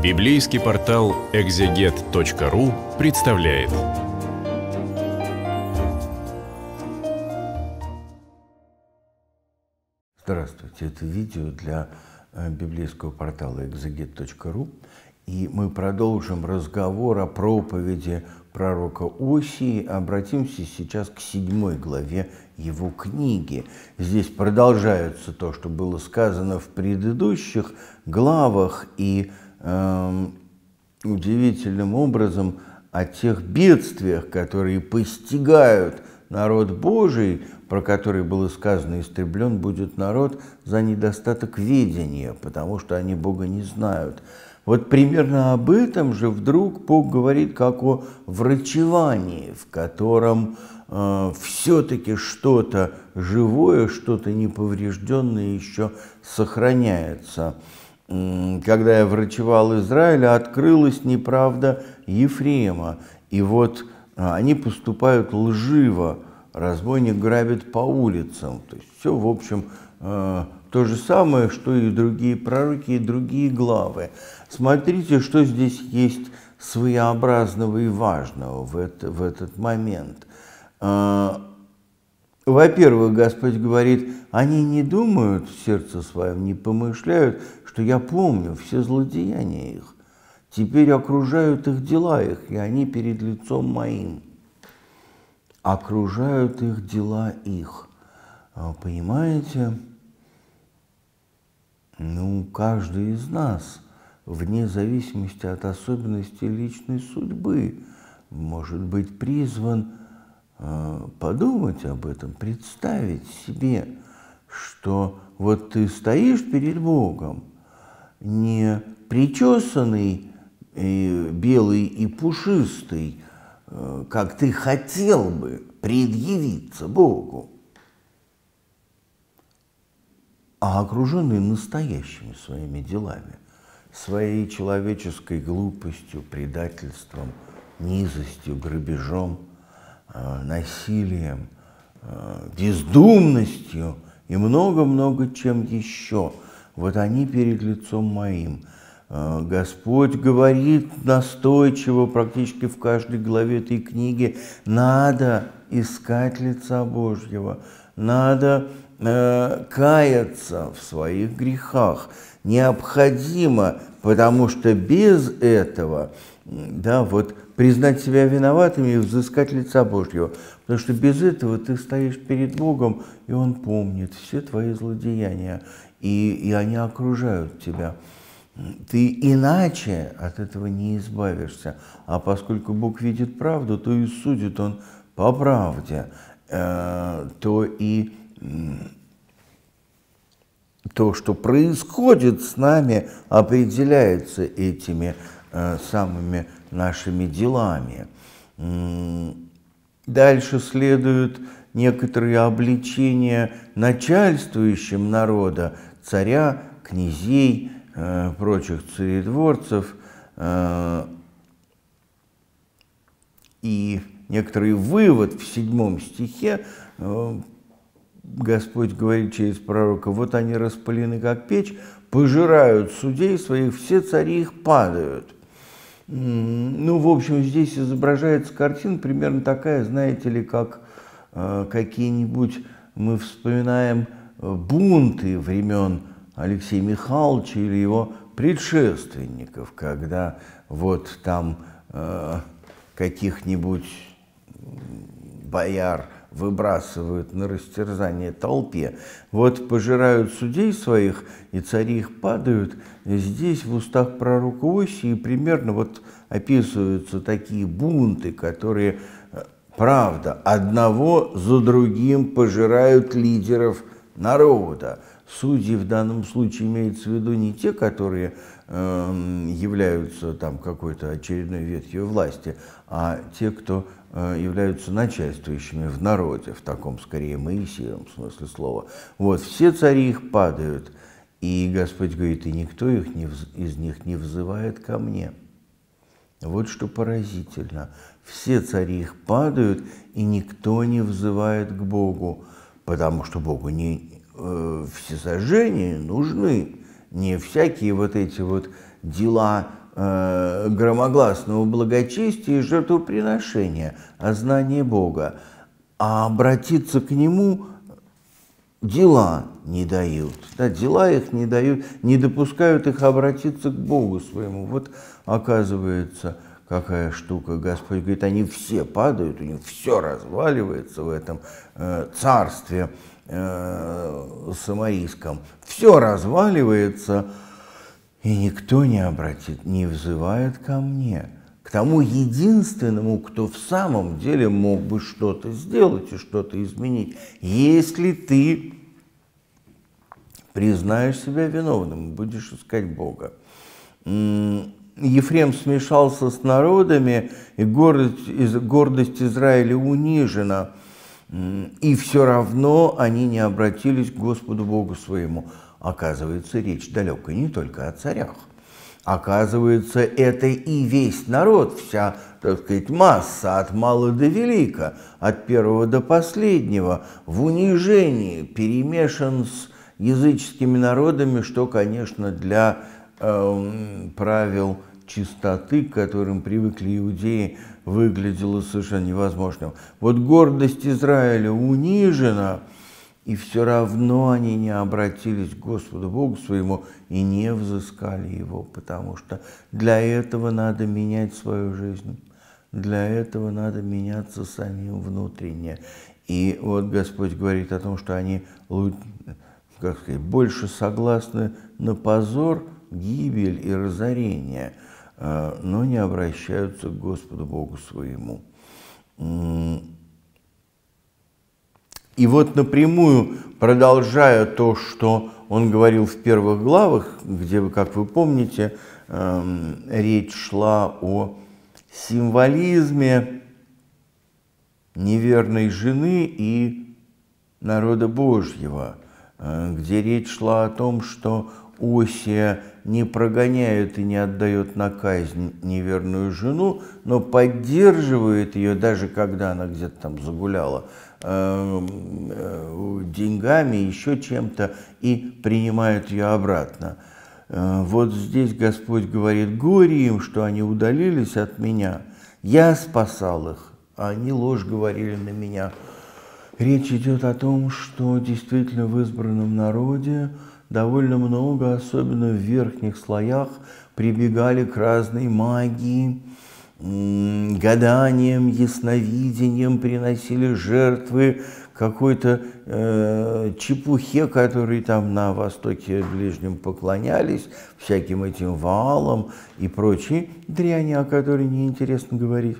Библейский портал экзегет.ру представляет. Здравствуйте, это видео для библейского портала экзегет.ру, и мы продолжим разговор о проповеди пророка Осии. Обратимся сейчас к 7 главе его книги. Здесь продолжается то, что было сказано в предыдущих главах, и удивительным образом о тех бедствиях, которые постигают народ Божий, про который было сказано: истреблен будет народ за недостаток ведения, потому что они Бога не знают. Вот примерно об этом же вдруг Бог говорит как о врачевании, в котором все-таки что-то живое, что-то неповрежденное еще сохраняется. Когда я врачевал Израиля, открылась неправда Ефрема, и вот они поступают лживо, разбойник грабит по улицам. То есть все, в общем, то же самое, что и другие пророки, и другие главы. Смотрите, что здесь есть своеобразного и важного в этот момент. Во-первых, Господь говорит: они не думают в сердце своем, не помышляют, что я помню все злодеяния их. Теперь окружают их дела их, и они перед лицом моим. Окружают их дела их. Понимаете? Каждый из нас, вне зависимости от особенностей личной судьбы, может быть призван подумать об этом, представить себе, что вот ты стоишь перед Богом, не причесанный, белый и пушистый, как ты хотел бы предъявиться Богу, а окруженный настоящими своими делами, своей человеческой глупостью, предательством, низостью, грабежом, насилием, бездумностью и много-много чем еще. Вот они перед лицом моим. Господь говорит настойчиво практически в каждой главе этой книги: надо искать лица Божьего, надо каяться в своих грехах. Необходимо, потому что без этого, признать себя виноватым и взыскать лица Божьего. Потому что без этого ты стоишь перед Богом, и Он помнит все твои злодеяния, и они окружают тебя. Ты иначе от этого не избавишься. А поскольку Бог видит правду, то и судит Он по правде. То и то, что происходит с нами, определяется этими самыми нашими делами. Дальше следуют некоторые обличения начальствующим народа, царя, князей, прочих царедворцев, и некоторый вывод в 7 стихе. Господь говорит через пророка: вот они распылены, как печь, пожирают судей своих, все цари их падают. В общем, здесь изображается картина примерно такая, знаете ли, как какие-нибудь, мы вспоминаем бунты времен Алексея Михайловича или его предшественников, когда вот там каких-нибудь бояр выбрасывают на растерзание толпе. Вот пожирают судей своих, и цари их падают. Здесь в устах пророка Осии примерно вот описываются такие бунты, которые, правда, одного за другим пожирают лидеров народа. Судьи в данном случае имеются в виду не те, которые являются там какой-то очередной ветвью власти, а те, кто являются начальствующими в народе, в таком скорее Моисеевом смысле слова. Вот, все цари их падают, и Господь говорит: и никто из них не взывает ко мне. Вот что поразительно. Все цари их падают, и никто не взывает к Богу, потому что Богу не всесожжения нужны, не всякие вот эти вот дела громогласного благочестия и жертвоприношения, о знании Бога. А обратиться к Нему дела не дают. Да, дела их не дают, не допускают их обратиться к Богу своему. Вот оказывается, какая штука. Господь говорит, они все падают, у них все разваливается в этом царстве самарийском. Все разваливается, и никто не обратит, не взывает ко мне, к тому единственному, кто в самом деле мог бы что-то сделать и что-то изменить. Если ты признаешь себя виновным, будешь искать Бога. Ефрем смешался с народами, и гордость Израиля унижена, и все равно они не обратились к Господу Богу своему. Оказывается, речь далека не только о царях. Оказывается, это и весь народ, вся, так сказать, масса, от мала до велика, от первого до последнего, в унижении перемешан с языческими народами, что, конечно, для правил чистоты, к которым привыкли иудеи, выглядело совершенно невозможным. Вот гордость Израиля унижена, и все равно они не обратились к Господу Богу своему и не взыскали Его, потому что для этого надо менять свою жизнь, для этого надо меняться самим внутренне. И вот Господь говорит о том, что они, как сказать, больше согласны на позор, гибель и разорение, но не обращаются к Господу Богу своему. И вот напрямую, продолжая то, что он говорил в первых главах, где, как вы помните, речь шла о символизме неверной жены и народа Божьего, где речь шла о том, что Осия не прогоняет и не отдает на казнь неверную жену, но поддерживает ее, даже когда она где-то там загуляла, деньгами, еще чем-то, и принимает ее обратно. Вот здесь Господь говорит: горе им, что они удалились от меня. Я спасал их, а они ложь говорили на меня. Речь идет о том, что действительно в избранном народе довольно много, особенно в верхних слоях, прибегали к разной магии, гаданиям, ясновидениям, приносили жертвы какой-то чепухе, которой там на Востоке Ближнем поклонялись, всяким этим Ваалам и прочей дряни, о которой неинтересно говорить.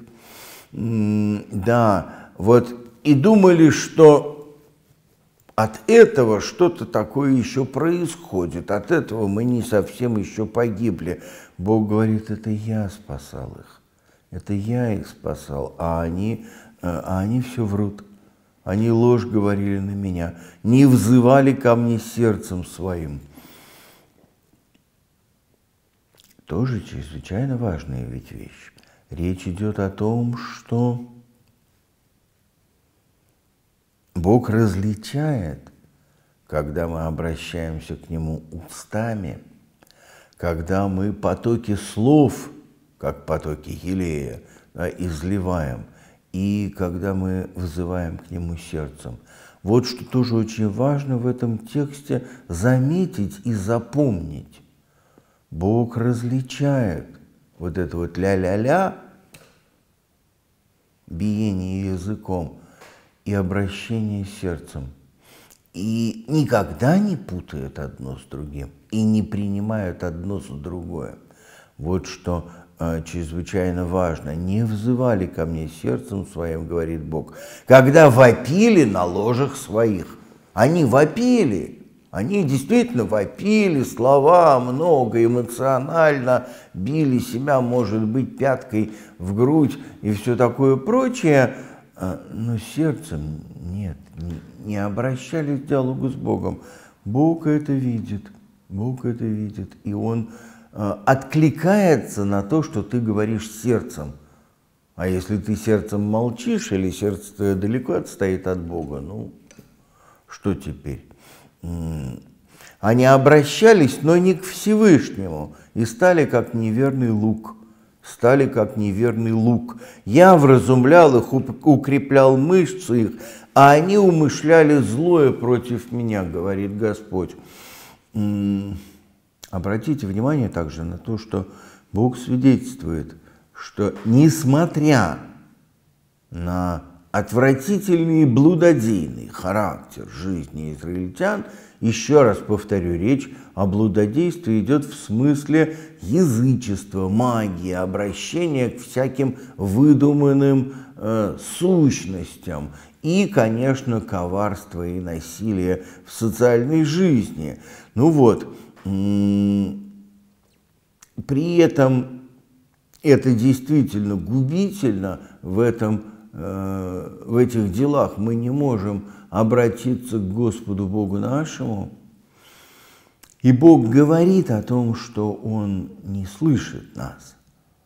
Да, вот, и думали, что от этого что-то такое еще происходит, от этого мы не совсем еще погибли. Бог говорит, это я спасал их, это я их спасал, а они все врут. Они ложь говорили на меня, не взывали ко мне сердцем своим. Тоже чрезвычайно важная ведь вещь. Речь идет о том, что Бог различает, когда мы обращаемся к Нему устами, когда мы потоки слов, как потоки елея, изливаем, и когда мы взываем к Нему сердцем. Вот что тоже очень важно в этом тексте заметить и запомнить. Бог различает вот это вот ля-ля-ля, биение языком, и обращение сердцем. И никогда не путают одно с другим, и не принимают одно за другое. Вот что чрезвычайно важно. Не взывали ко мне сердцем своим, говорит Бог, когда вопили на ложах своих. Они вопили, они действительно вопили, слова много, эмоционально, били себя, может быть, пяткой в грудь и все такое прочее, но сердцем нет, не обращались к диалогу с Богом. Бог это видит, и Он откликается на то, что ты говоришь сердцем. А если ты сердцем молчишь, или сердце твое далеко отстоит от Бога, ну, что теперь? Они обращались, но не к Всевышнему, и стали как неверный лук. Стали как неверный лук. Я вразумлял их, укреплял мышцы их, а они умышляли злое против меня, говорит Господь. Обратите внимание также на то, что Бог свидетельствует, что несмотря на отвратительный и блудодейный характер жизни израильтян, еще раз повторю, речь о блудодействе идет в смысле язычества, магии, обращения к всяким выдуманным сущностям и, конечно, коварства и насилия в социальной жизни. Ну вот, при этом это действительно губительно в этих делах. Мы не можем обратиться к Господу Богу нашему, и Бог говорит о том, что Он не слышит нас,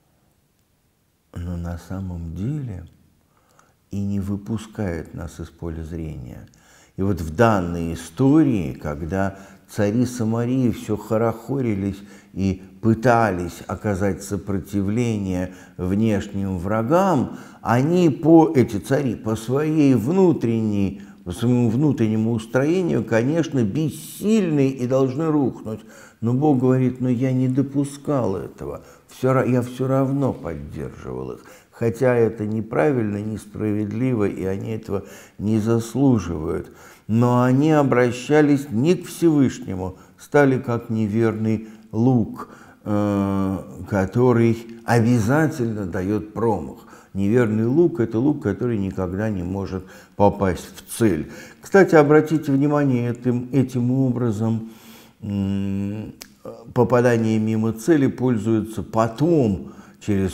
но на самом деле и не выпускает нас из поля зрения. И вот в данной истории, когда цари Самарии все хорохорились и пытались оказать сопротивление внешним врагам, эти цари, по своему внутреннему устроению, конечно, бессильны и должны рухнуть. Но Бог говорит, но я не допускал этого, я все равно поддерживал их. Хотя это неправильно, несправедливо, и они этого не заслуживают. Но они обращались не к Всевышнему, стали как неверный лук, который обязательно дает промах. Неверный лук – это лук, который никогда не может попасть в цель. Кстати, обратите внимание, этим образом попадание мимо цели пользуются потом, через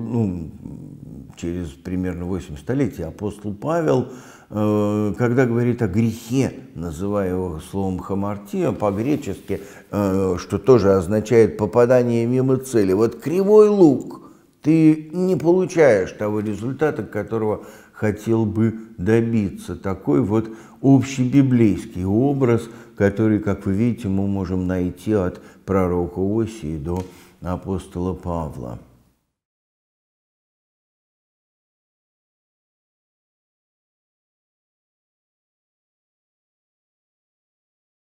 примерно 8 столетий, апостол Павел, когда говорит о грехе, называя его словом хамартия, по-гречески, что тоже означает попадание мимо цели. Вот кривой лук, ты не получаешь того результата, которого хотел бы добиться. Такой вот общебиблейский образ, который, как вы видите, мы можем найти от пророка Осии до апостола Павла.